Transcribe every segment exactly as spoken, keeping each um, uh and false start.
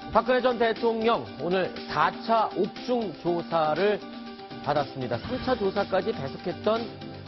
박근혜 전 대통령 오늘 사 차 옥중 조사를 받았습니다. 삼 차 조사까지 배석했던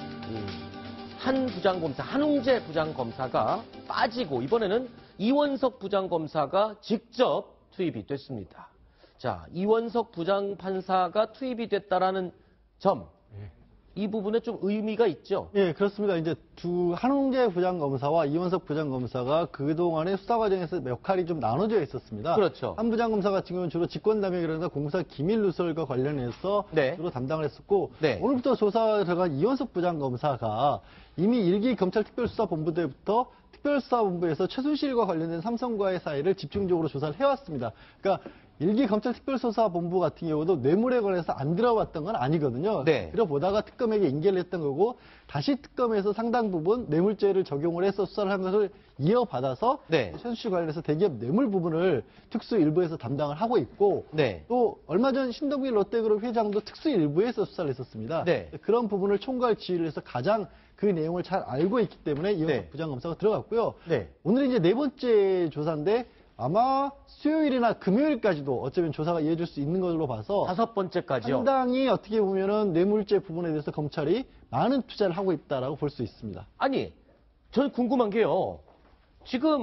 한 부장검사, 한웅재 부장검사가 빠지고 이번에는 이원석 부장검사가 직접 투입이 됐습니다. 자, 이원석 부장판사가 투입이 됐다라는 점, 이 부분에 좀 의미가 있죠? 예, 그렇습니다. 이제 두, 한웅재 부장검사와 이원석 부장검사가 그동안의 수사 과정에서 역할이 좀 나눠져 있었습니다. 그렇죠. 한 부장검사 같은 경우는 주로 직권남용이라든가 공사 기밀 누설과 관련해서 네. 주로 담당을 했었고, 네. 오늘부터 조사에 들어간 이원석 부장검사가 이미 일기 검찰특별수사본부 때부터 특별수사본부에서 최순실과 관련된 삼성과의 사이를 집중적으로 조사를 해왔습니다. 그러니까 일기 검찰특별수사본부 같은 경우도 뇌물에 관해서 안 들어봤던 건 아니거든요. 네. 들어보다가 특검에게 인계를 했던 거고 다시 특검에서 상당 부분 뇌물죄를 적용을 해서 수사를 한 것을 이어받아서 네. 최순실 관련해서 대기업 뇌물 부분을 특수 일부에서 담당을 하고 있고 네. 또 얼마 전 신동빈 롯데그룹 회장도 특수 일부에서 수사를 했었습니다. 네. 그런 부분을 총괄 지휘를 해서 가장 그 내용을 잘 알고 있기 때문에 이원석 네. 부장검사가 들어갔고요. 네. 오늘 이제 네 번째 조사인데 아마 수요일이나 금요일까지도 어쩌면 조사가 이어질 수 있는 걸로 봐서 다섯 번째까지요. 상당히 어떻게 보면은 뇌물죄 부분에 대해서 검찰이 많은 투자를 하고 있다라고 볼 수 있습니다. 아니, 저는 궁금한 게요. 지금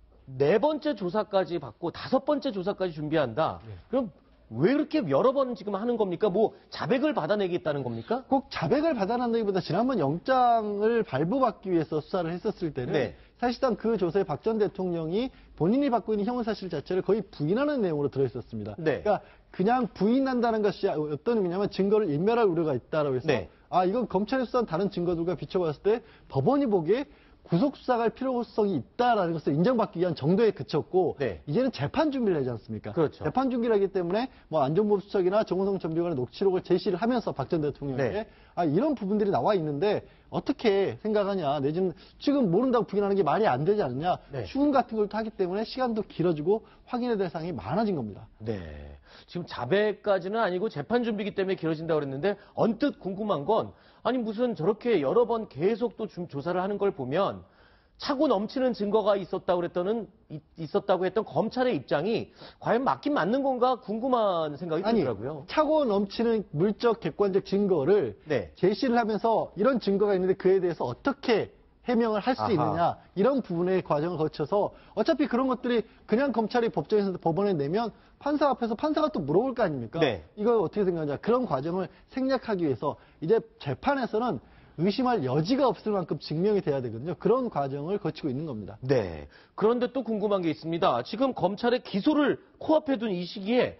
네 번째 조사까지 받고 다섯 번째 조사까지 준비한다. 네. 그럼 왜 이렇게 여러 번 지금 하는 겁니까? 뭐 자백을 받아내겠다는 겁니까? 꼭 자백을 받아낸다기보다 지난번 영장을 발부받기 위해서 수사를 했었을 때는 네. 사실상 그 조사에 박 전 대통령이 본인이 받고 있는 형사실 자체를 거의 부인하는 내용으로 들어있었습니다. 네. 그러니까 그냥 부인한다는 것이 어떤 의미냐면 증거를 인멸할 우려가 있다라고 해서 네. 아 이건 검찰이 수사한 다른 증거들과 비춰봤을 때 법원이 보기에 구속 수사가 할 필요성이 있다라는 것을 인정받기 위한 정도에 그쳤고 네. 이제는 재판 준비를 하지 않습니까? 그렇죠. 재판 준비를 하기 때문에 뭐 안전보호 수석이나 정호성 전비관의 녹취록을 제시를 하면서 박 전 대통령에게 네. 아 이런 부분들이 나와 있는데 어떻게 생각하냐 내지는 지금 모른다고 부인하는 게 말이 안 되지 않느냐 네. 추궁 같은 걸 또 하기 때문에 시간도 길어지고 확인의 대상이 많아진 겁니다. 네. 지금 자백까지는 아니고 재판 준비기 때문에 길어진다고 그랬는데 언뜻 궁금한 건 아니 무슨 저렇게 여러 번 계속 또 좀 조사를 하는 걸 보면 차고 넘치는 증거가 있었다고 그랬더는 있었다고 했던 검찰의 입장이 과연 맞긴 맞는 건가 궁금한 생각이 아니, 들더라고요. 차고 넘치는 물적 객관적 증거를 네. 제시를 하면서 이런 증거가 있는데 그에 대해서 어떻게 해명을 할 수 아하. 있느냐 이런 부분의 과정을 거쳐서 어차피 그런 것들이 그냥 검찰이 법정에서 법원에 내면 판사 앞에서 판사가 또 물어볼 거 아닙니까? 네. 이거 어떻게 생각하냐 그런 과정을 생략하기 위해서 이제 재판에서는 의심할 여지가 없을 만큼 증명이 돼야 되거든요. 그런 과정을 거치고 있는 겁니다. 네. 그런데 또 궁금한 게 있습니다. 지금 검찰의 기소를 코앞에 둔 이 시기에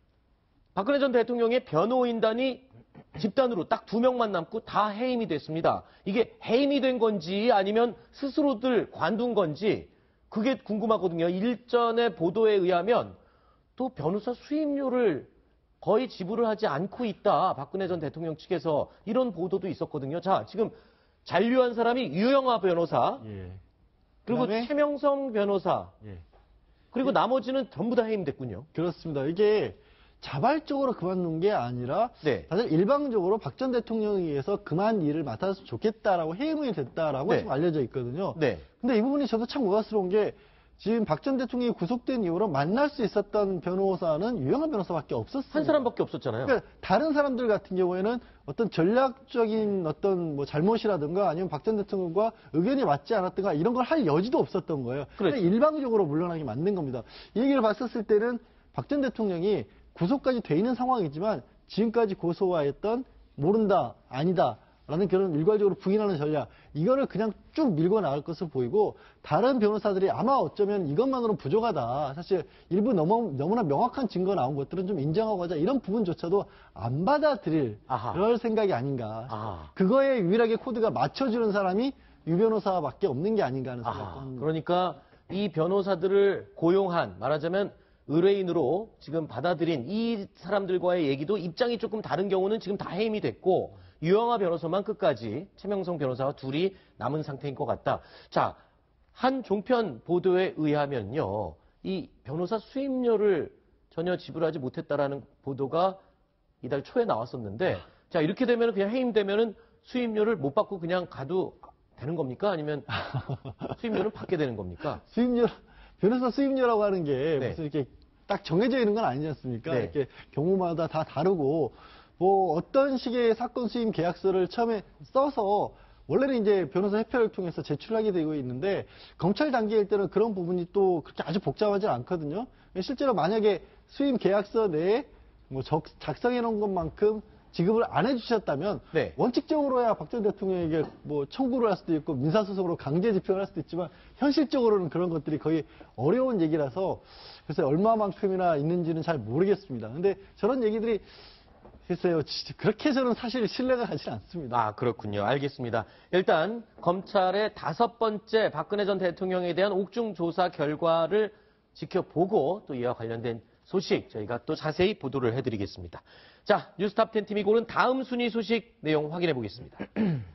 박근혜 전 대통령의 변호인단이 집단으로 딱 두 명만 남고 다 해임이 됐습니다. 이게 해임이 된 건지 아니면 스스로들 관둔 건지 그게 궁금하거든요. 일전의 보도에 의하면 또 변호사 수임료를 거의 지불을 하지 않고 있다. 박근혜 전 대통령 측에서 이런 보도도 있었거든요. 자, 지금 잔류한 사람이 유영하 변호사, 예. 그리고 그다음에- 최명성 변호사, 예. 그리고 나머지는 전부 다 해임됐군요. 그렇습니다. 이게 자발적으로 그만둔 게 아니라 네. 다들 일방적으로 박 전 대통령에 의해서 그만 일을 맡았으면 좋겠다라고 해임이 됐다라고 네. 지금 알려져 있거든요. 네. 근데 이 부분이 저도 참 우아스러운 게 지금 박 전 대통령이 구속된 이후로 만날 수 있었던 변호사는 유영하 변호사밖에 없었어요. 한 사람밖에 없었잖아요. 그러니까 다른 사람들 같은 경우에는 어떤 전략적인 어떤 뭐 잘못이라든가 아니면 박 전 대통령과 의견이 맞지 않았던가 이런 걸 할 여지도 없었던 거예요. 그렇죠. 그냥 일방적으로 물러나게 만든 겁니다. 이 얘기를 봤었을 때는 박 전 대통령이 구속까지 돼 있는 상황이지만 지금까지 고소화했던 모른다, 아니다 라는 그런 일괄적으로 부인하는 전략 이거를 그냥 쭉 밀고 나갈 것으로 보이고 다른 변호사들이 아마 어쩌면 이것만으로는 부족하다. 사실 일부 너무, 너무나 명확한 증거 나온 것들은 좀 인정하고 하자 이런 부분조차도 안 받아들일 아하. 그럴 생각이 아닌가. 아. 그거에 유일하게 코드가 맞춰주는 사람이 유 변호사밖에 없는 게 아닌가 하는 생각도 아, 합니다. 그러니까 이 변호사들을 고용한 말하자면 의뢰인으로 지금 받아들인 이 사람들과의 얘기도 입장이 조금 다른 경우는 지금 다 해임이 됐고 유영하 변호사만 끝까지 최명성 변호사와 둘이 남은 상태인 것 같다. 자, 한 종편 보도에 의하면요. 이 변호사 수임료를 전혀 지불하지 못했다라는 보도가 이달 초에 나왔었는데 자, 이렇게 되면 그냥 해임되면은 수임료를 못 받고 그냥 가도 되는 겁니까? 아니면 수임료는 받게 되는 겁니까? 수임료, 변호사 수임료라고 하는 게 네. 무슨 이렇게 딱 정해져 있는 건 아니지 않습니까? 네. 이렇게 경우마다 다 다르고 뭐 어떤 식의 사건 수임 계약서를 처음에 써서 원래는 이제 변호사 협회를 통해서 제출하게 되고 있는데 검찰 단계일 때는 그런 부분이 또 그렇게 아주 복잡하지 않거든요. 실제로 만약에 수임 계약서 내에 뭐 적- 작성해 놓은 것만큼 지급을 안 해주셨다면 네. 원칙적으로야 박 전 대통령에게 뭐 청구를 할 수도 있고 민사소송으로 강제 집행을 할 수도 있지만 현실적으로는 그런 것들이 거의 어려운 얘기라서 그래서 얼마만큼이나 있는지는 잘 모르겠습니다. 근데 저런 얘기들이 글쎄요, 진짜 그렇게 저는 사실 신뢰가 가지 않습니다. 아, 그렇군요. 알겠습니다. 일단 검찰의 다섯 번째 박근혜 전 대통령에 대한 옥중 조사 결과를 지켜보고 또 이와 관련된 소식 저희가 또 자세히 보도를 해드리겠습니다. 자, 뉴스탑 텐 팀이 고른 다음 순위 소식 내용 확인해 보겠습니다.